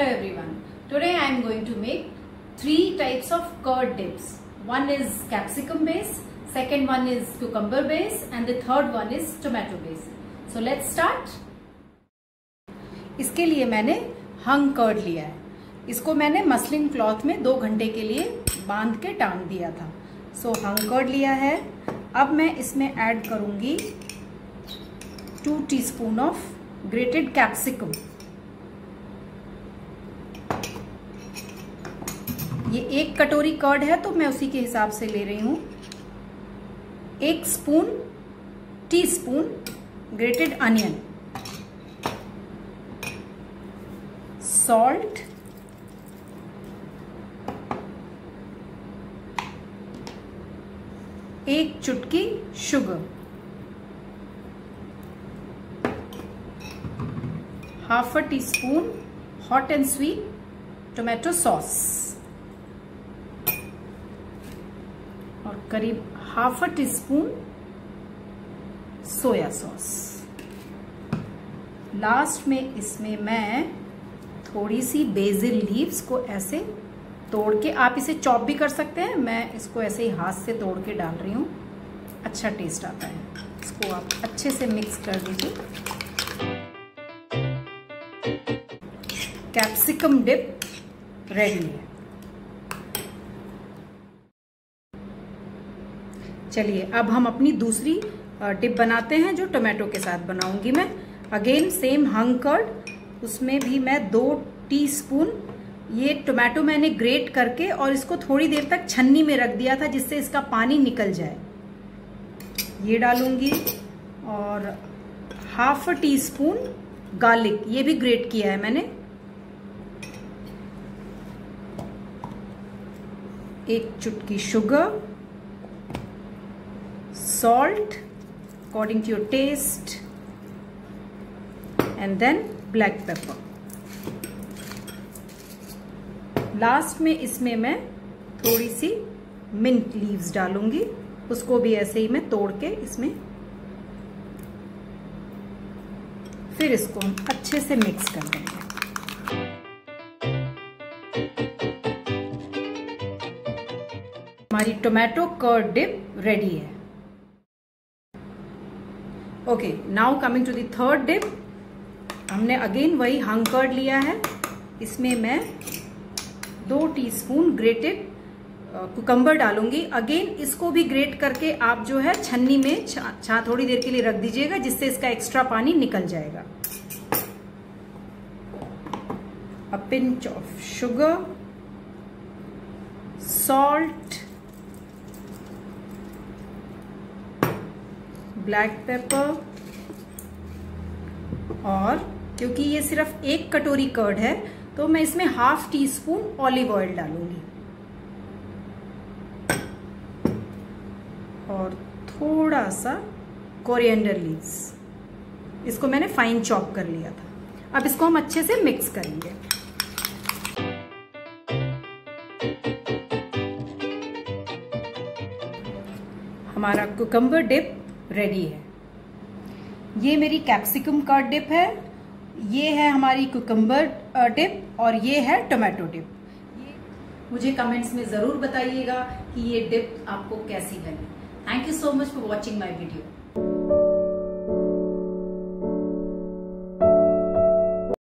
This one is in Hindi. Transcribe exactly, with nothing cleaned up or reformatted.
Hello everyone. Today I am going to make three types of curd dips. One is capsicum base, second one is cucumber base and the third one is tomato base. So let's start. इसके लिए मैंने हंग कर्ड लिया है. इसको मैंने मसलिन क्लॉथ में दो घंटे के लिए बांध के टांग दिया था. सो हंग कर्ड लिया है. अब मैं इसमें ऐड करूंगी two teaspoon of grated capsicum. ये एक कटोरी कर्ड है तो मैं उसी के हिसाब से ले रही हूं. एक spoon teaspoon grated onion, salt, एक चुटकी sugar, half a teaspoon hot and sweet tomato sauce और करीब half a teaspoon soya sauce. Last में इसमें मैं थोड़ी सी बेसिल लीव्स को ऐसे तोड़ के, आप इसे चॉप भी कर सकते हैं, मैं इसको ऐसे ही हाथ से तोड़ के डाल रही हूँ. अच्छा टेस्ट आता है. इसको आप अच्छे से मिक्स कर दीजिए. कैप्सिकम डिप रेडी है. चलिए अब हम अपनी दूसरी डिप बनाते हैं जो टोमेटो के साथ बनाऊंगी मैं. अगेन सेम हंग कर्ड, उसमें भी मैं दो टीस्पून, ये टोमेटो मैंने ग्रेट करके और इसको थोड़ी देर तक छन्नी में रख दिया था जिससे इसका पानी निकल जाए, ये डालूंगी. और हाफ टी स्पून गार्लिक, ये भी ग्रेट किया है मैंने. एक चुटकी sugar, salt according to your taste and then black pepper. Last में इसमें मैं थोड़ी सी मिंट लीव्स डालूंगी, उसको भी ऐसे ही मैं तोड़ के इसमें, फिर इसको हम अच्छे से मिक्स कर देंगे. हमारी टोमेटो कर्ड डिप रेडी है. Okay, now coming to the third dip. हमने अगेन वही हंग कर्ड लिया है. इसमें मैं दो टीस्पून ग्रेटेड कुकम्बर डालूंगी. अगेन इसको भी ग्रेट करके आप जो है छन्नी में छा, छा थोड़ी देर के लिए रख दीजिएगा जिससे इसका एक्स्ट्रा पानी निकल जाएगा. A pinch of sugar, salt, black pepper, और क्योंकि ये सिर्फ एक कटोरी कर्ड है तो मैं इसमें half teaspoon olive oil डालूंगी और थोड़ा सा कोरिएंडर लीव्स. इसको मैंने फाइन चॉप कर लिया था. अब इसको हम अच्छे से मिक्स करेंगे. हमारा कुकम्बर डिप रेडी है. ये मेरी कैप्सिकम कर्ड डिप है, ये है हमारी कुकम्बर डिप और ये है टोमेटो डिप. मुझे कमेंट्स में जरूर बताइएगा कि ये डिप आपको कैसी लगी. Thank you so much for watching my video.